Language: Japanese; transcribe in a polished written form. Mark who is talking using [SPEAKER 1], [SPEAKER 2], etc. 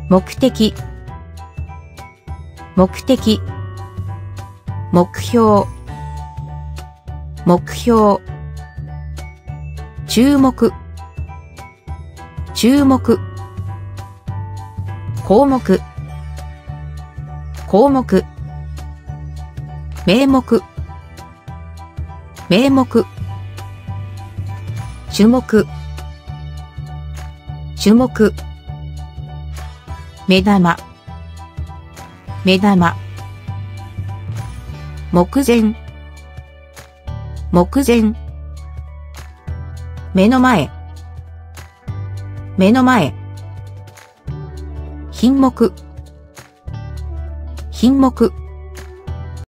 [SPEAKER 1] 目的、目的、目標、目標、注目、注目、項目、項目、名目、名目、種目、種目、目玉、目玉、目前、目前、目の前、目の前、品目、品目、